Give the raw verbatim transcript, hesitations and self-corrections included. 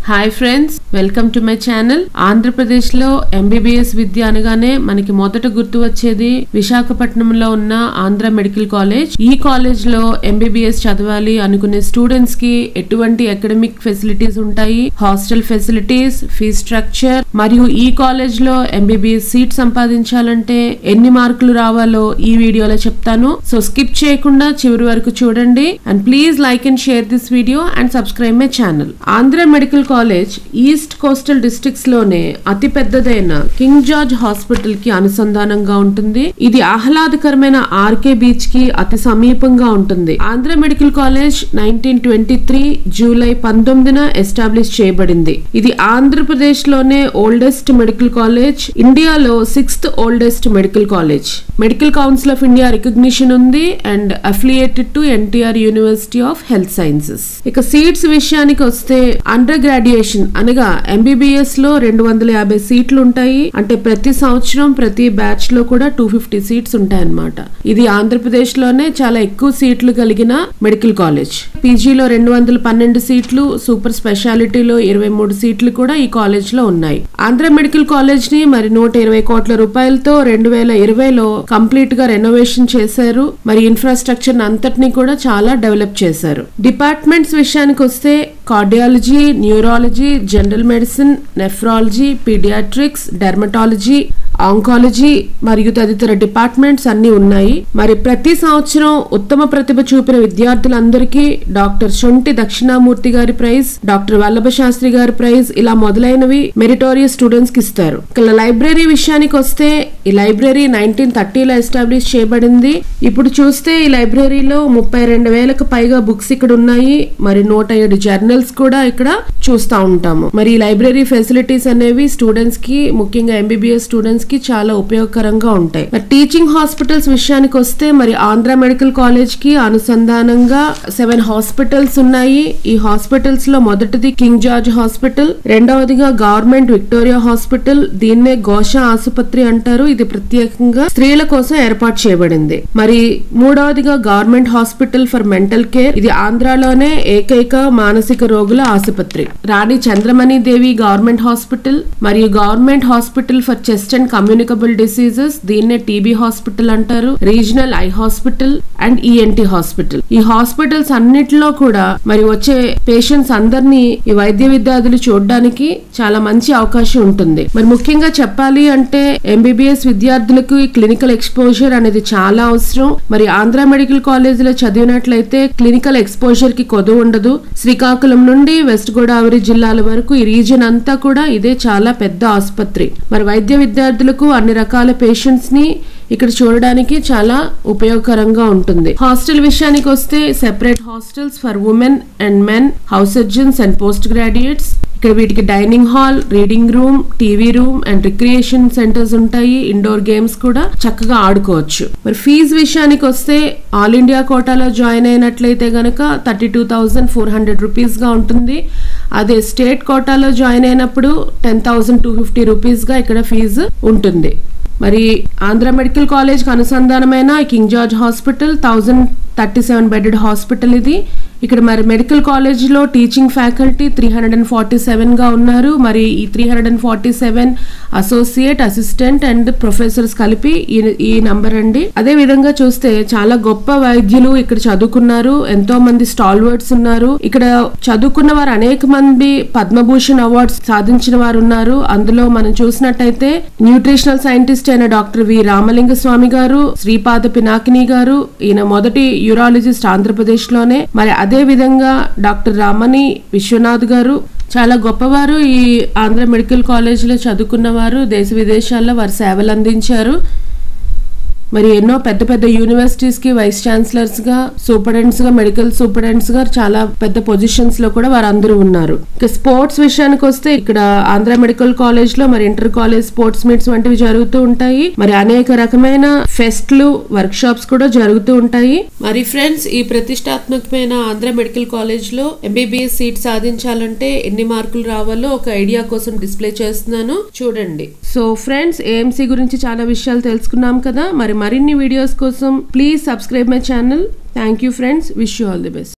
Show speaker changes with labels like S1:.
S1: Hi friends, welcome to my channel. Andhra Pradesh లో MBBS విద్య అనగానే మనకి మొదట గుర్తు వచ్చేది విశాఖపట్నంలో ఉన్న ఆంధ్ర మెడికల్ కాలేజ్. ఈ కాలేజ్ లో ఎంబీబీఎస్ చదవాలి అనుకునే స్టూడెంట్స్ కి ఎటువంటి అకాడమిక్ ఫెసిలిటీస్ ఉంటాయి, హాస్టల్ ఫెసిలిటీస్, ఫీజ్ స్ట్రక్చర్, మరియు ఈ కాలేజ్ లో ఎంబీబీఎస్ సీట్ సంపాదించాలంటే ఎన్ని మార్కులు రావాలో ఈ వీడియోలో చెప్తాను. సో స్కిప్ చేయకుండా చివరి వరకు చూడండి. And please like and share this video and subscribe my channel. Andhra medical college east coastal districts లోనే అతి పెద్దదైన కింగ్ జార్జ్ హాస్పిటల్ కి అనుసంధానంగా ఉంటుంది. ఇది ఆహ్లాదకరమైన ఆర్కే బీచ్ కి అతి సమీపంగా ఉంటుంది. Andhra medical college nineteen twenty three July పంతొమ్మిదిన ఎస్టాబ్లిష్ చేయబడింది. ఇది ఆంధ్రప్రదేశ్ లోనే ఓల్డెస్ట్ మెడికల్ కాలేజ్, ఇండియాలో sixth oldest medical college. Medical council of India recognition ఉంది and affiliated to NTR university of health sciences. ఇక సీట్స్ విషయానికి వస్తే అండర్ గ్రాడ్యుయేషన్ అనగా ఎంబీబీఎస్ లో రెండు వందల యాభై సీట్లు ఉంటాయి. అంటే ప్రతి సంవత్సరం ప్రతి బ్యాచ్ లో కూడా టూ ఫిఫ్టీ సీట్స్ ఉంటాయి అన్నమాట. ఇది ఆంధ్రప్రదేశ్ లోనే చాలా ఎక్కువ సీట్లు కలిగిన మెడికల్ కాలేజ్. పీజీలో రెండు వందల పన్నెండు సీట్లు, సూపర్ స్పెషాలిటీలో ఇరవై మూడు సీట్లు కూడా ఈ కాలేజ్ లో ఉన్నాయి. ఆంధ్ర మెడికల్ కాలేజ్ ని మరి నూట ఇరవై కోట్ల రూపాయలతో రెండు వేల ఇరవైలో కంప్లీట్ గా రెనోవేషన్ చేశారు. మరి ఇన్ఫ్రాస్ట్రక్చర్ అంతటిని కూడా చాలా డెవలప్ చేశారు. డిపార్ట్మెంట్స్ విషయానికి వస్తే cardiology, neurology, general medicine, nephrology, paediatrics, dermatology, oncology మరియు తదితర డిపార్ట్మెంట్స్ అన్ని ఉన్నాయి. మరి ప్రతి సంవత్సరం ఉత్తమ ప్రతిభ చూపిన విద్యార్థులందరికీ డాక్టర్ శొంఠి దక్షిణామూర్తి గారి ప్రైజ్, డాక్టర్ వల్లభ శాస్త్రి గారి ప్రైజ్ ఇలా మొదలైనవి మెరిటోరియస్ స్టూడెంట్స్ కి ఇస్తారు. ఇక లైబ్రరీ విషయానికి వస్తే ఈ లైబ్రరీ నైన్టీన్ థర్టీలో ఎస్టాబ్లిష్ చేయబడింది. ఇప్పుడు చూస్తే ఈ లైబ్రరీలో ముప్పై రెండు వేలకు పైగా బుక్స్ ఇక్కడ ఉన్నాయి. మరి నూట ఏడు జర్నల్స్ కూడా ఇక్కడ చూస్తా ఉంటాము. మరి ఈ లైబ్రరీ ఫెసిలిటీస్ అనేవి స్టూడెంట్స్ కి, ముఖ్యంగా ఎంబీబీఎస్ స్టూడెంట్స్ కి చాలా ఉపయోగకరంగా ఉంటాయి. మరి టీచింగ్ హాస్పిటల్స్ విషయానికి వస్తే మరి ఆంధ్ర మెడికల్ కాలేజ్ కి అనుసంధానంగా సెవెన్ హాస్పిటల్స్ ఉన్నాయి. ఈ హాస్పిటల్స్ లో మొదటిది కింగ్ జార్జ్ హాస్పిటల్, రెండవదిగా గవర్నమెంట్ విక్టోరియా హాస్పిటల్, దీన్నే ఘోష ఆసుపత్రి అంటారు. ఇది ప్రత్యేకంగా స్త్రీల కోసం ఏర్పాటు చేయబడింది. మరి మూడవదిగా government hospital for mental care, ఇది ఆంధ్రాలోనే ఏకైక మానసిక రోగుల ఆసుపత్రి. రాణి చంద్రమణి దేవి గవర్నమెంట్ హాస్పిటల్ మరియు government hospital for chest and communicable diseases, దీన్నే టీబీ హాస్పిటల్ అంటారు. Regional eye hospital and ENT hospital. ఈ హాస్పిటల్స్ అన్నిటిలో కూడా మరి వచ్చే పేషెంట్స్ అందరినీ ఈ వైద్య విద్యార్థులు చూడడానికి చాలా మంచి అవకాశం ఉంటుంది. మరి ముఖ్యంగా చెప్పాలి అంటే ఎంబీబీఎస్ విద్యార్థులకు ఈ క్లినికల్ ఎక్స్పోజర్ అనేది చాలా అవసరం. మరి ఆంధ్ర మెడికల్ కాలేజ్ లో చదివినట్లయితే క్లినికల్ ఎక్స్పోజర్ కి కొదువు ఉండదు. శ్రీకాకుళం నుండి వెస్ట్ గోదావరి జిల్లాల వరకు ఈ రీజన్ అంతా కూడా ఇదే చాలా పెద్ద ఆసుపత్రి. మరి వైద్య విద్యార్థులకు అన్ని రకాల పేషెంట్స్ ని ఇక్కడ చూడడానికి చాలా ఉపయోగకరంగా ఉంటుంది. హాస్టల్ విషయానికి వస్తే separate hostels for women and men, house surgeons and post graduates. ఇక్కడ వీటికి dining hall, reading room, TV room and recreation centres ఉంటాయి. ఇండోర్ గేమ్స్ కూడా చక్కగా ఆడుకోవచ్చు. మరి ఫీజు విషయానికి వస్తే ఆల్ ఇండియా కోటాలో జాయిన్ అయినట్లయితే గనక thirty two thousand four hundred rupees గా ఉంటుంది. అదే స్టేట్ కోటాలో జాయిన్ అయినప్పుడు ten thousand two fifty rupees గా ఇక్కడ ఫీజు ఉంటుంది. మరి ఆంధ్ర మెడికల్ కాలేజ్ కి అనుసంధానమైన King George hospital thousand thirty seven bedded hospital ఇది. ఇక్కడ మరి మెడికల్ కాలేజ్ లో teaching faculty three hundred and forty seven గా ఉన్నారు. మరి ఈ three hundred and forty seven associate, assistant and professors కలిపి ఈ నంబర్ అండి. అదే విధంగా చూస్తే చాలా గొప్ప వైద్యులు ఇక్కడ చదువుకున్నారు. ఎంతో మంది స్టాల్వర్డ్స్ ఉన్నారు. ఇక్కడ చదువుకున్న వారు అనేక మంది పద్మభూషణ్ అవార్డ్స్ సాధించిన వారు ఉన్నారు. అందులో మనం చూసినట్టయితే న్యూట్రిషనల్ సైంటిస్ట్ అయిన డాక్టర్ వి రామలింగ స్వామి గారు, శ్రీపాద పినాకిని గారు, ఈయన మొదటి యూరాలజిస్ట్ ఆంధ్రప్రదేశ్ లోనే. మరి అదే విధంగా డాక్టర్ రామని విశ్వనాథ్ గారు చాలా గొప్పవారు. ఈ ఆంధ్ర మెడికల్ కాలేజ్ లో చదువుకున్న వారు దేశ విదేశాల్లో వారు సేవలు అందించారు. మరి ఎన్నో పెద్ద పెద్ద యూనివర్సిటీస్ కి వైస్ ఛాన్సలర్స్ గా, సూపరింటెండెంట్స్ గా, మెడికల్ సూపరింటెండెంట్స్ గా చాలా పెద్ద పొజిషన్స్ లో కూడా వారందరూ ఉన్నారు. ఇక స్పోర్ట్స్ విషయానికి వస్తే ఇక్కడ ఆంధ్ర మెడికల్ కాలేజ్ లో మరి ఇంటర్ కాలేజ్ స్పోర్ట్స్ మీట్స్ వంటివి జరుగుతూ ఉంటాయి. మరి అనేక రకమైన ఫెస్ట్లు, వర్క్ షాప్స్ కూడా జరుగుతూ ఉంటాయి. మరి ఫ్రెండ్స్, ఈ ప్రతిష్టాత్మకమైన ఆంధ్ర మెడికల్ కాలేజ్ లో ఎంబీబీఎస్ సీట్ సాధించాలంటే ఎన్ని మార్కులు రావాలో ఒక ఐడియా కోసం డిస్ప్లే చేస్తున్నాను, చూడండి. సో ఫ్రెండ్స్, ఏఎంసీ గురించి చాలా విషయాలు తెలుసుకున్నాం కదా. మరి మరిన్ని వీడియోస్ కోసం please subscribe my channel. Thank you friends. Wish you all the best.